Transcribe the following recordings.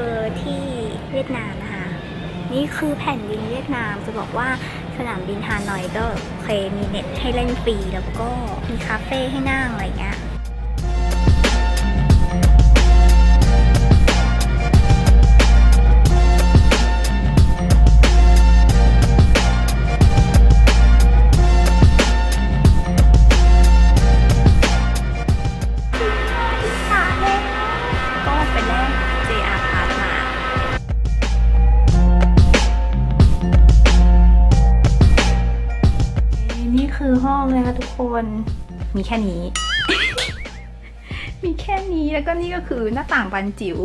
ที่เวียดนามนะคะนี่คือแผ่นดินเวียดนามจะบอกว่าสนามบินฮานอยก็โอเคมีเน็ตให้เล่นฟรีแล้วก็มีคาเฟ่ให้นั่งอะไรเงี้ยคือห้องเลยค่ะทุกคนมีแค่นี้ มีแค่นี้แล้วก็นี่ก็คือหน้าต่างบานจิ๋ว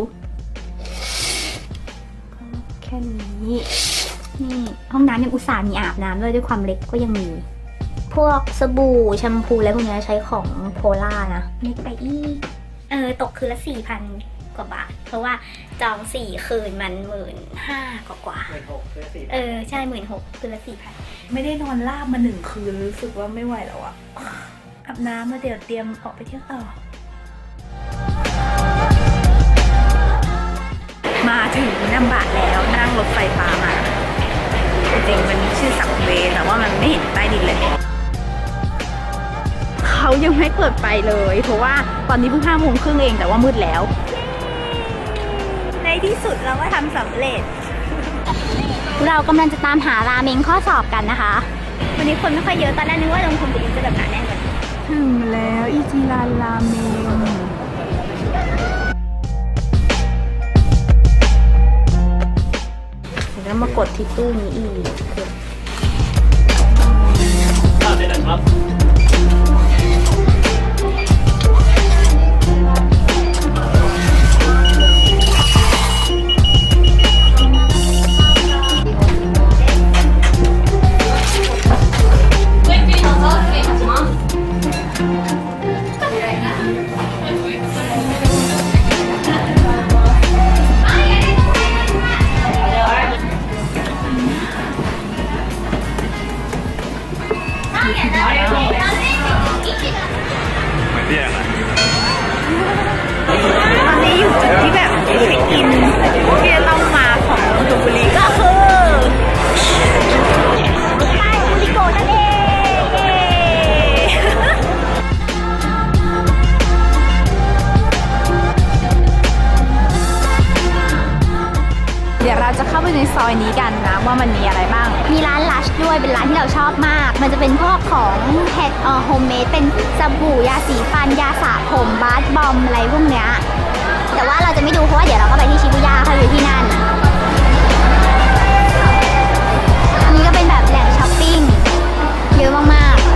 แค่นี้นี่ห้องน้ำยังอุตส่าห์มีอาบน้ำด้วยความเล็กก็ยังมีพวกสบู่แชมพูอะไรพวกนี้ใช้ของโพล่านะเล็กไปอีกตกคืนละ 4,000 กว่าบาทเพราะว่าจอง4 คืนมัน 15,000 กว่าใช่ 16,000 คืนละ 4,000ไม่ได้นอนราบมา1 คืนรู้สึกว่าไม่ไหวแล้วอะอาบน้ำมาเดี๋ยวเตรียมออกไปเที่ยวต่อมาถึงนัมบะแล้วนั่งรถไฟฟ้ามาจริงๆมันชื่อสับเวย์แต่ว่ามันไม่เห็นใต้ดินเลยเขายังไม่เปิดไฟเลยเพราะว่าตอนนี้เพิ่ง5:30เองแต่ว่ามืดแล้วในที่สุดเราก็ทำสำเร็จเรากำลังจะตามหาราเมงข้อสอบกันนะคะวันนี้คนไม่ค่อยเยอะตอนแรกนึกว่าลงทุนบุรีจะแบบหนาแน่นกันถึงแล้วอิจิรันราเมงเดี๋ยวเรามากดที่ตู้นี้อีกเดี๋ยวเราจะเข้าไปในซอยนี้กันนะว่ามันมีอะไรบ้างมีร้านลัชด้วยเป็นร้านที่เราชอบมากมันจะเป็นพวกของโฮมเมดเป็นสบู่ยาสีฟันยาสระผมบาสบอมอะไรพวกเนี้ยแต่ว่าเราจะไม่ดูเพราะว่าเดี๋ยวเราก็ไปที่ชิบูย่าเขาอยู่ที่นั่นอันนี้ก็เป็นแบบแหล่งช้อปปิ้งเยอะมากๆ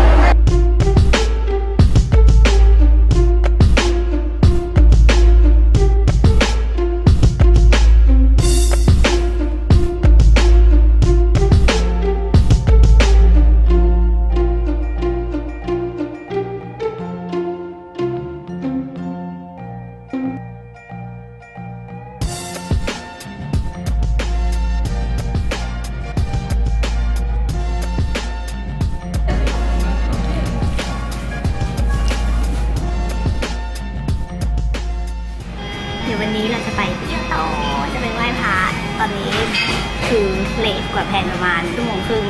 เดี๋ยววันนี้เราจะไปต่อจะไปไหว้พระตอนนี้คือเลทกว่าแผนประมาณ1 ชั่วโมงครึ่ง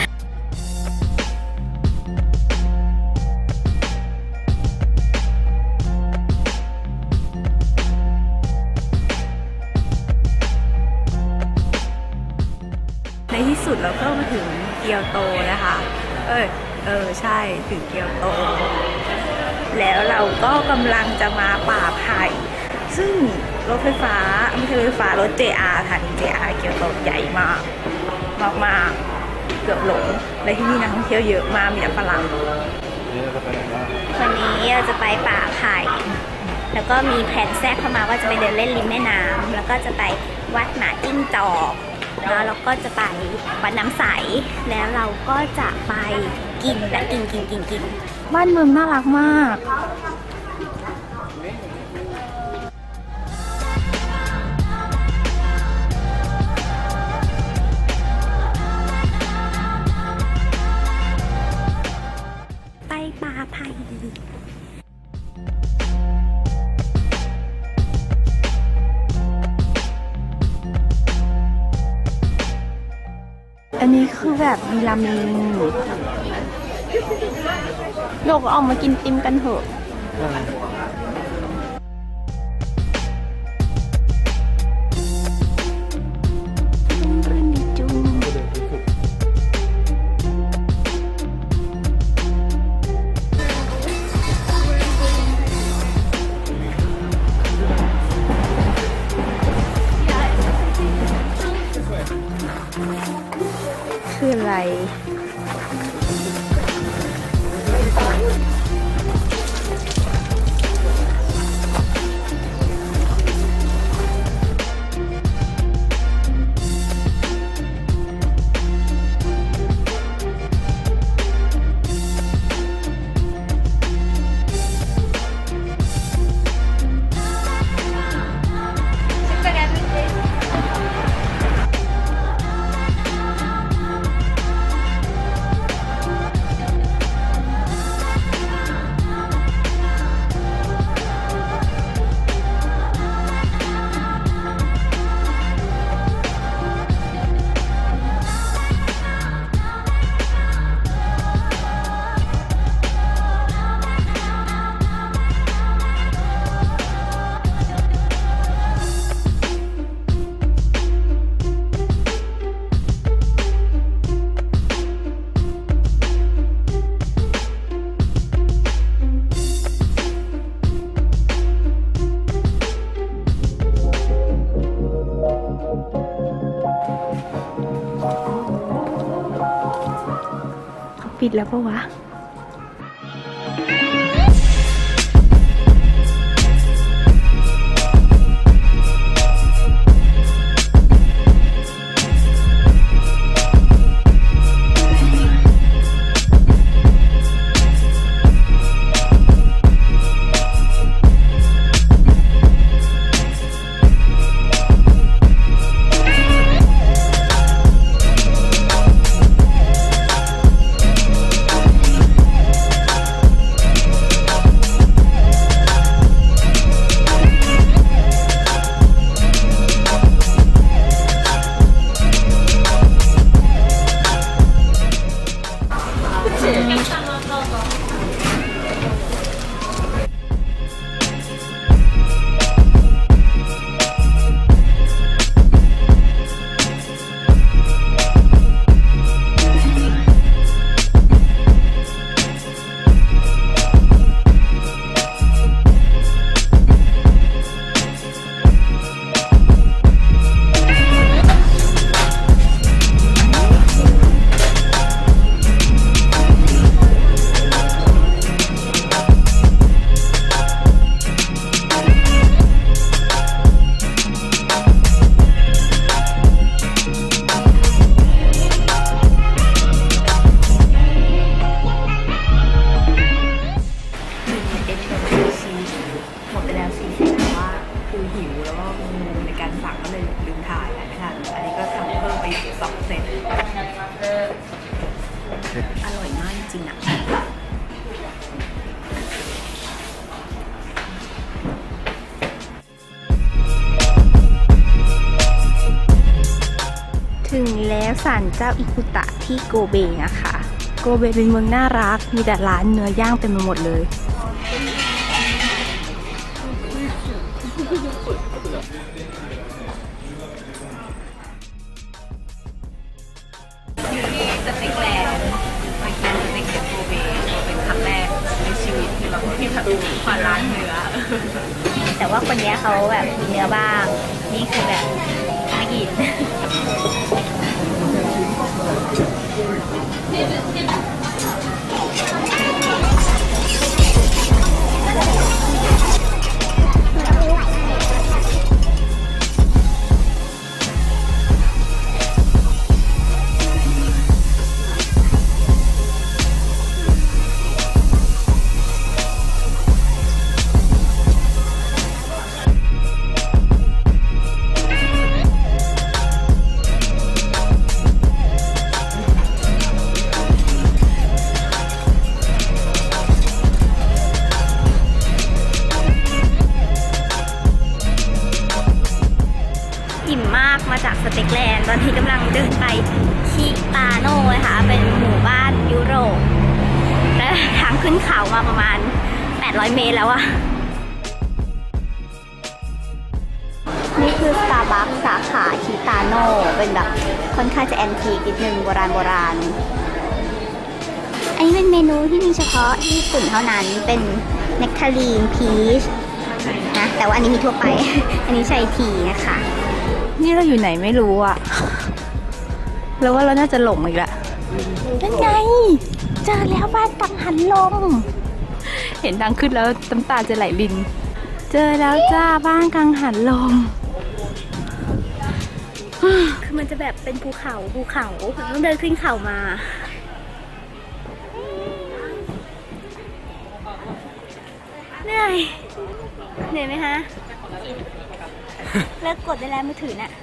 ในที่สุดเราก็มาถึงเกียวโตนะคะใช่ถึงเกียวโตแล้วเราก็กำลังจะมาป่าไผ่ซึ่งรถไฟฟ้าไม่ใช่รถไฟฟ้ารถ JR ค่ะ JR เกียวโตใหญ่มากมากเกือบหลงและที่นี่นักท่องเที่ยวเยอะมากมีแต่ฝรั่งวันนี้เราจะไปป่าไผ่แล้วก็มีแผนแทรกเข้ามาว่าจะไปเดินเล่นริมแม่น้ำแล้วก็จะไปวัดหมาจิ้งจอกแล้วเราก็จะไปวัดน้ำใสแล้วเราก็จะไปกินบ้านเมืองน่ารักมากไปป่าไผ่อันนี้คือแบบมีราเมงโลกเอามากินติมกันเถอะคืออะไรปิดแล้วปะวะอร่อยมากจริงๆอ่ะถึงแล้วศาลเจ้าอิคุตะที่โกเบนะคะโกเบเป็นเมืองน่ารักมีแต่ร้านเนื้อย่างเต็มไปหมดเลยสเต็กแลนด์มากินสเต็กโกเบเป็นครั้งแรกในชีวิตที่แบบที่แบบผ่านร้านเนื้อแต่ว่าคนนี้เขาแบบมีเนื้อบ้างนี่คือแบบไม่กินอิ่มมากมาจากสเต็กแลนด์ตอนนี้กำลังเดินไปที่ตาโน่นะคะเป็นหมู่บ้านยุโรปและทางขึ้นเขามาประมาณ800 เมตรแล้วอะนี่คือ Starbucks สาขาคิตาโน่เป็นแบบค่อนข้างจะแอนทีคนิดนึงโบราณอันนี้เป็นเมนูที่มีเฉพาะที่ญี่ปุ่นเท่านั้นเป็นเนคทารีนพีชนะแต่ว่าอันนี้มีทั่วไป อันนี้ใช้ทีนะคะนี่เราอยู่ไหนไม่รู้อะแล้วว่าเราน่าจะหลงอีกละนั่นไงเจอแล้วบ้านกังหันลมเห็นทางขึ้นแล้วน้ำตาจะไหลรินเจอแล้วจ้าบ้านกังหันลมคือมันจะแบบเป็นภูเขาต้องเดินขึ้นเขามาเหนื่อยไหมคะเลิกกดได้แล้วมือถือน่ะ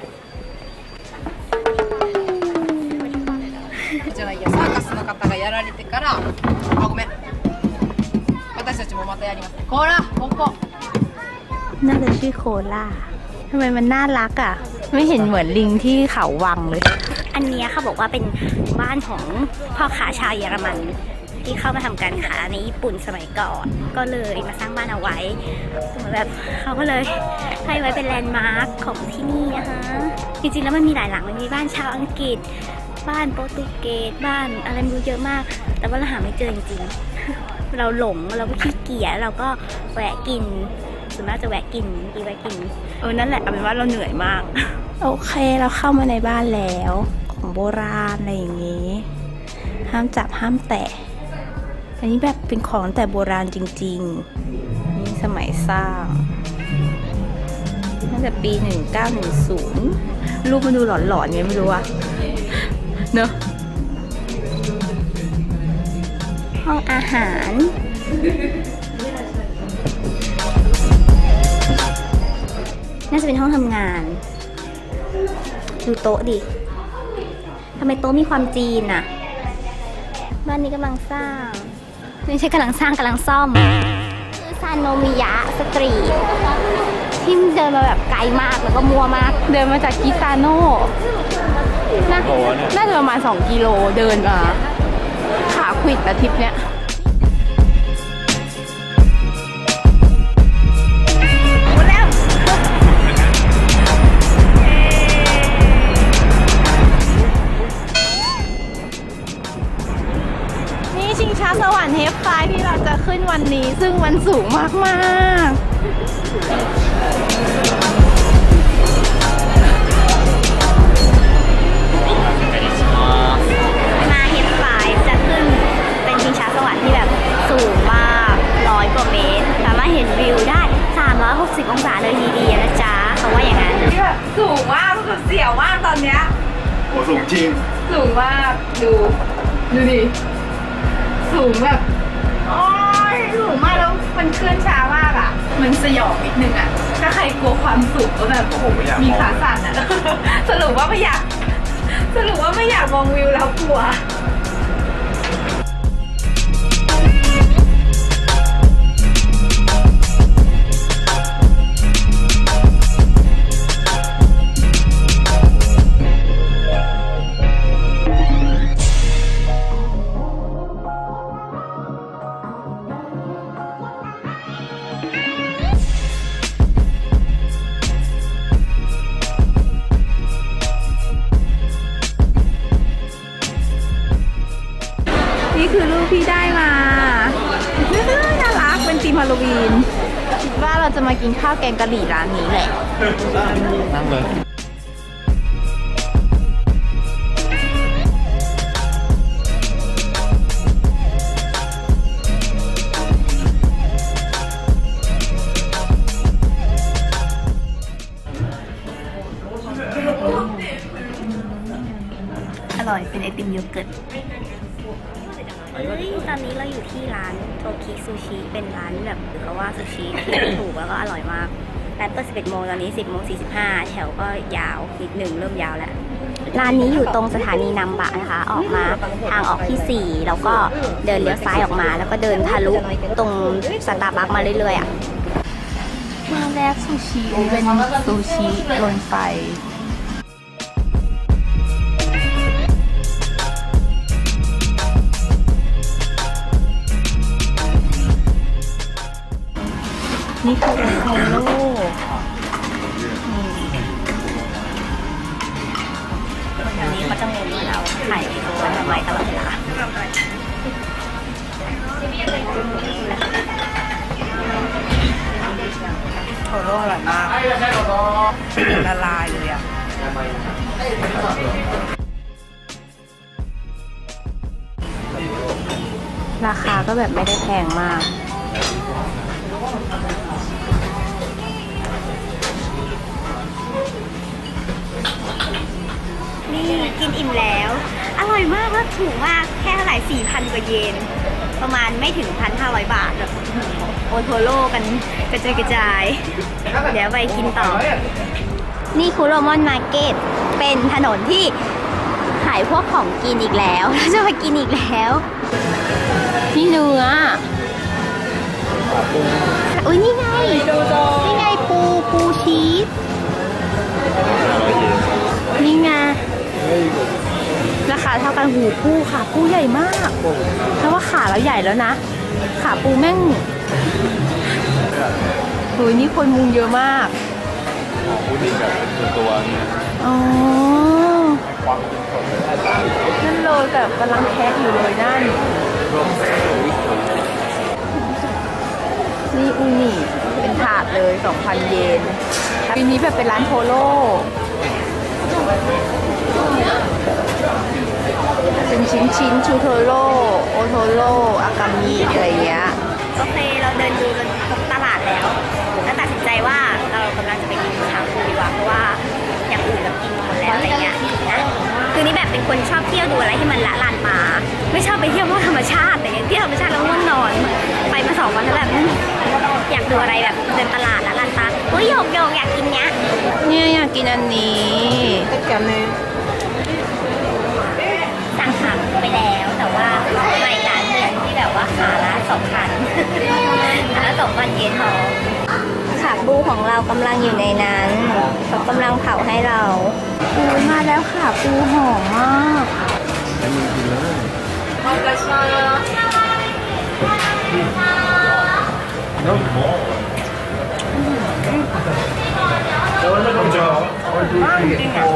じゃないやサーカスの方がやられてからごめん私たちもまたやりますコーラポンポンน่าจะชื่อโคล่าทำไมมันน่ารักอ่ะไม่เห็นเหมือนลิงที่เขาวังเลยอันนี้เขาบอกว่าเป็นบ้านของพ่อค้าชาวเยอรมันที่เข้ามาทำการค้าในญี่ปุ่นสมัยก่อนก็เลยมาสร้างบ้านเอาไว้แบบเขาก็เลยให้ไว้เป็นแลนด์มาร์คของที่นี่นะคะจริงๆแล้วมันมีหลายหลังมันมีบ้านชาวอังกฤษบ้านโปรตุเกสบ้านอะไรไม่รู้เยอะมากแต่ว่าเราหาไม่เจอจริงๆเราหลงเราก็ขี้เกียจเราก็แวะกินส่วนมากจะแวะกินนั่นแหละเอาเป็นว่าเราเหนื่อยมากโอเคเราเข้ามาในบ้านแล้วของโบราณอะไรอย่างงี้ห้ามจับห้ามแตะอันนี้แบบเป็นของแต่โบราณจริงๆนี่สมัยสร้างตั้งแต่ปี1910รูปมันดูหลอนๆไงไม่รู้อะเนอะห้องอาหารน่าจะเป็นห้องทำงานดูโต๊ะดิทำไมโต๊ะมีความจีนอะบ้านนี้กำลังสร้างไม่ใช่กำลังสร้างกำลังซ่อมคือซานโนมิยะสตรีทที่เดินมาแบบไกลมากแล้วก็มัวมากเดินมาจากกิซาโน่น่าจะประมาณ2 กิโลเดินมาขาขวิดอาทิตย์เนี้ยหมดแล้วนี่ชิงช้าสวรรค์เฮฟไฟที่เราจะขึ้นวันนี้ซึ่งมันสูงมากๆมาเฮฟไฟจะขึ้นเป็นชิงช้าสวรรค์ที่แบบสูงมาก100 กว่าเมตรสามารถเห็นวิวได้360 องศาเลยทีเดียวนะจ๊ะเขาว่าอย่างนั้นสูงมากสุดเสียวมากตอนเนี้ยโอ้สูงจริงสูงมากดูดิสูงแบบโอ้ยสูงมากแล้วมันเคลื่อนช้ามากอ่ะมันสยองนิดนึงอ่ะถ้าใครกลัวความสูงก็แบบมีขาสั่นอ่ะสรุปว่าไม่อยากมองวิวแล้วกลัวนี่คือรูปที่ได้มาน่ารักเป็นธีมฮาโลวีนคิดว่าเราจะมากินข้าวแกงกะหรี่ร้านนี้แหละนั่งเลยอร่อยเป็นไอติมโยเกิร์ตตอนนี้เราอยู่ที่ร้านโทคิซูชิเป็นร้านแบบเขาว่าซูชิที่ถูกแล้วก็อร่อยมากร้านเปิด11 โมงตอนนี้10 โมง 45แถวก็ยาวนิดหนึ่งเริ่มยาวแล้วร้านนี้อยู่ตรงสถานีนัมบะนะคะออกมาทางออกที่4แล้วก็เดินเลี้ยวซ้ายออกมาแล้วก็เดินทะลุตรงสตาร์บัคมาเรื่อยๆอ่ะมาแล้วซูชิเป็นซูชิลนไฟนี่คือโอโทโร่เดี๋ยวนี้เขาจะงงว่าเราถ่ายวิดีโอทำไมตลอดเวลาโทโร่อร่อยมากละลายเลยอ่ะราคาก็แบบไม่ได้แพงมากนี่กินอิ่มแล้วอร่อยมากแล้วถูกมากแค่เท่าไหร่ 4,000 กว่าเยนประมาณไม่ถึง 1,500 บาทแบบโอโทโร่กันกระจายเดี๋ยวไปกินต่อนี่คุโรมอนมาร์เก็ตเป็นถนนที่ขายพวกของกินอีกแล้วจะมากินอีกแล้วนี่เนื้ออุ้ยนี่ไงนี่ไงปูชีสนี่ไงราคาเท่ากันหูปูค่ะปูใหญ่มากเพราะว่าขาเราใหญ่แล้วนะขาปูแม่งโอ้ยนี่คนมุงเยอะมากพูดถึงแบบเป็นตัวนี่อ๋อนั่นเลยแบบกำลังแคสอยู่เลยนั่นนี่อูนิเป็นถาดเลย 2,000 เยนปีนี้แบบเป็นร้านโทโร่เป็นชิ้นชูโทโร่โอโทโร่อากามิอะไรเงี้ยโอเคเราเดินดูกันครบตลาดแล้วตัดสินใจว่าเรากำลังจะไปกินชาบูดีกว่าเพราะว่าอย่างอื่นเรากินหมดแล้วอะไรเงี้ยนะคือนี่แบบเป็นคนชอบเที่ยวดูอะไรที่มันละลานตาไม่ชอบไปเที่ยวเพราะธรรมชาติแต่ยังเที่ยวธรรมชาติแล้วง่วงนอนไปมา2 วันแล้วแบบอยากดูอะไรแบบเดินตลาดละลานตาเฮ้ยโยกอยากกินเนี้ยเนี่ยอยากกินอันนี้สั่งขาหมูไปแล้วแต่ว่าไม่ร้านหนึ่งที่แบบว่าขาละ 2,000แล้ว2,000 เยนพอขาปูของเรากำลังอยู่ในนั้นเขากำลังเผาให้เราปูมาแล้วค่ะปูหอมมากให้มึงกินเลยมากจริงอ่ะ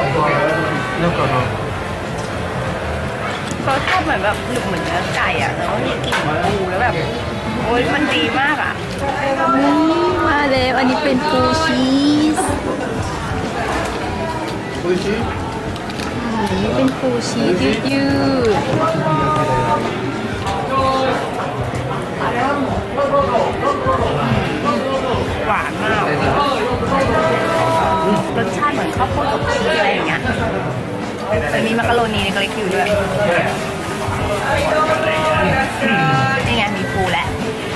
เขาชอบเหมือนแบบหนึบเหมือนเนื้อไก่อ่ะแล้วมีกลิ่นปูแล้วแบบโอ้ยมันดีมากอ่ะมาแล้วอันนี้เป็นปูชีสนี่เป็นปูชีสยืดหวานมากรสชาติเหมือนข้าวโพดกับชีสอะไรอย่างเงี้ยแต่มีมักกะโรนีในกระเล็กอยู่ด้วยนี่ไงมีปูแล้ว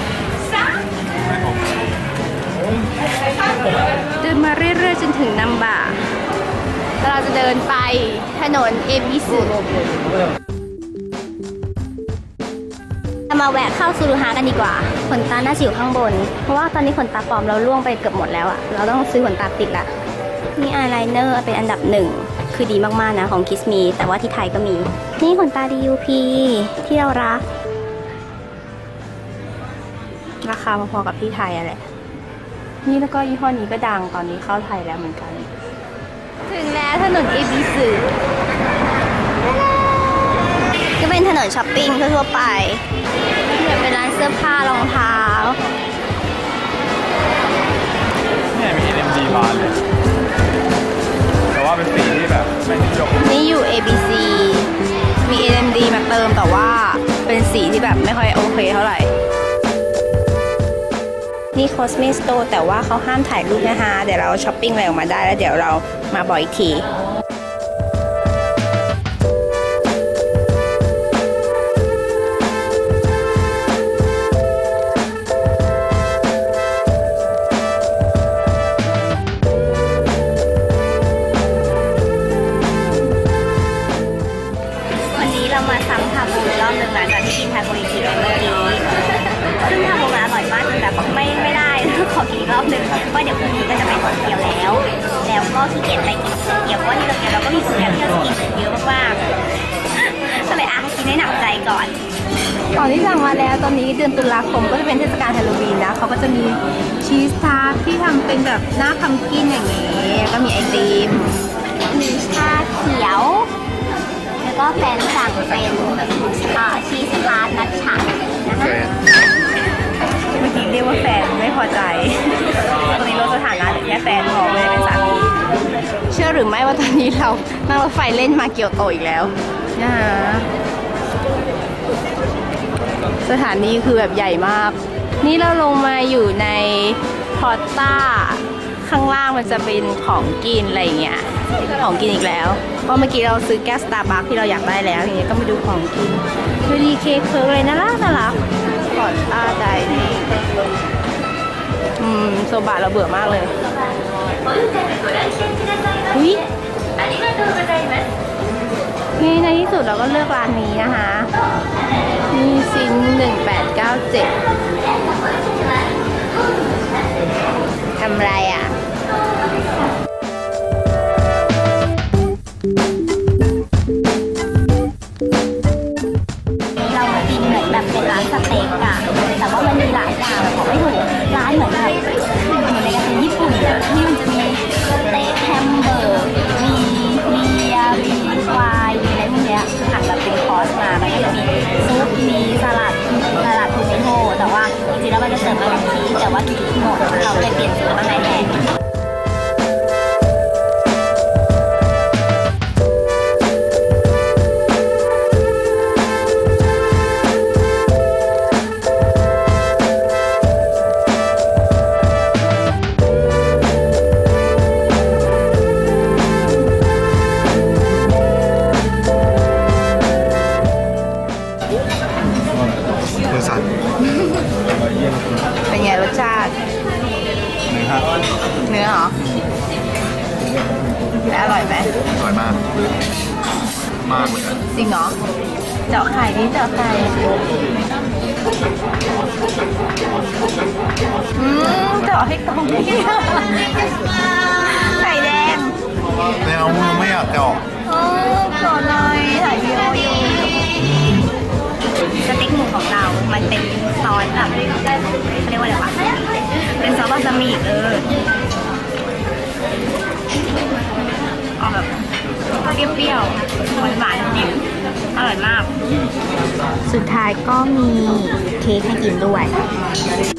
เดินมาเรื่อยๆจนถึงนัมบะเราจะเดินไปถนนเอบิสึมาแวะเข้าซูรุฮะกันดีกว่าขนตาหน้าสิวข้างบนเพราะว่าตอนนี้ขนตาปลอมเราล่วงไปเกือบหมดแล้วอะเราต้องซื้อขนตาติดละนี่อายไลเนอร์เป็นอันดับ 1คือดีมากๆนะของคิสมีแต่ว่าที่ไทยก็มีนี่ขนตา DUP ที่เรารักราคาพอๆกับที่ไทยอะแหละนี่แล้วก็ยี่ห้อนี้ก็ดังตอนนี้เข้าไทยแล้วเหมือนกันถึงแล้วถนนเอบิสึก็เป็นถนนช้อปปิ้งทั่วไปเนี่ยเป็นร้านเสื้อผ้ารองเท้าเนี่ยมี NMD บานเลยแต่ว่าเป็นสีที่แบบไม่นิยมนี่อยู่ ABC มี NMD มาเติมแต่ว่าเป็นสีที่แบบไม่ค่อยโอเคเท่าไหร่นี่ Cosme Store แต่ว่าเขาห้ามถ่ายรูปนะคะเดี๋ยวเราช้อปปิ้งอะไรออกมาได้แล้วเดี๋ยวเรามาบอกอีกทีวันนี้เรามาซ้ำทาบูรอบหนึ่งหลังจากที่กินทาโกยากิเมื่อกี้ซึ่งทาโกมันอร่อยมากจนแบบไม่ได้ขอกินอีกรอบหนึ่งว่าเดี๋ยวพรุ่งนี้ก็จะไปโตเกียวแล้วก็ขี้เกียจไปกินโตเกียวเพราะว่าที่โตเกียวเราก็มีสถานที่เรากินเยอะมากๆก็เลยอ่ะกินให้หนำใจก่อนของที่สั่งมาแล้วตอนนี้เดือนตุลาคมก็จะเป็นเทศกาลฮาโลวีนนะเขาก็จะมีชีสทาร์ตที่ทำเป็นแบบหน้าพัมกินอย่างนี้ก็มีไอติมมีชาเขียวแล้วก็แฟนสั่งเป็นชีสทาร์ตนัทฉะนะคะเมื่อกี้เรียกว่าแฟนไม่พอใจตอนนี้ลดสถานะเหลือแค่แฟนพอไม่ได้เป็นสามีเชื่อหรือไม่ว่าตอนนี้เรานั่งรถไฟเล่นมาเกียวโตอีกแล้วนะคะสถานีคือแบบใหญ่มากนี่เราลงมาอยู่ในพอร์ต้าข้างล่างมันจะเป็นของกินอะไรเงี้ยของกินอีกแล้วเพราะเมื่อกี้เราซื้อแก้วสตาร์บัคที่เราอยากได้แล้วอย่างเงี้ยก็มาดูของกินดูดีเค้กเลยน่ารักน่ารักพอร์ต้าไดนี่โซบะเราเบื่อมากเลยอุ้ยนี่ในที่สุดเราก็เลือกร้านนี้นะคะนี่ซิน1897ทำไรอ่ะเรามากินเหมือนแบบเป็นร้านสเต็กอะแต่ว่ามันมีหลายอย่างบอกไม่ถูกร้านเหมือนแบบในการเป็นญี่ปุ่นอะที่มันจะมีสเต็กแฮมเบอร์มีเบียร์มีไวน์มีอะไรพวกเนี้ยหักแบบเป็นคอร์สมามันก็จะมีซุปมีสลัดทูเมโต้แต่ว่าจริงๆแล้วมันจะเสิร์ฟมาแบบนี้แต่ว่าจุดหมดเราเลยเปลี่ยนซื้อมาให้แทนเป็นไงรสชาติเนื้อเหรอแล้วอร่อยไหมอร่อยมากมากเลยจริงเหรอเจาะไข่นี่เจาะไข่เจาะให้ตรงนี้ไข่แดงไม่เอาไม่อยากเจาะเจาะหน่อยถ่ายวิดีโออยู่สเต็กหมูของเรา มันเป็นซอสแบบเรียกว่าอะไรวะเป็นซอสบาซามิเอาแบบเปรี้ยวๆหวานๆนิดอร่อยมากสุดท้ายก็มีเค้กให้กินด้วย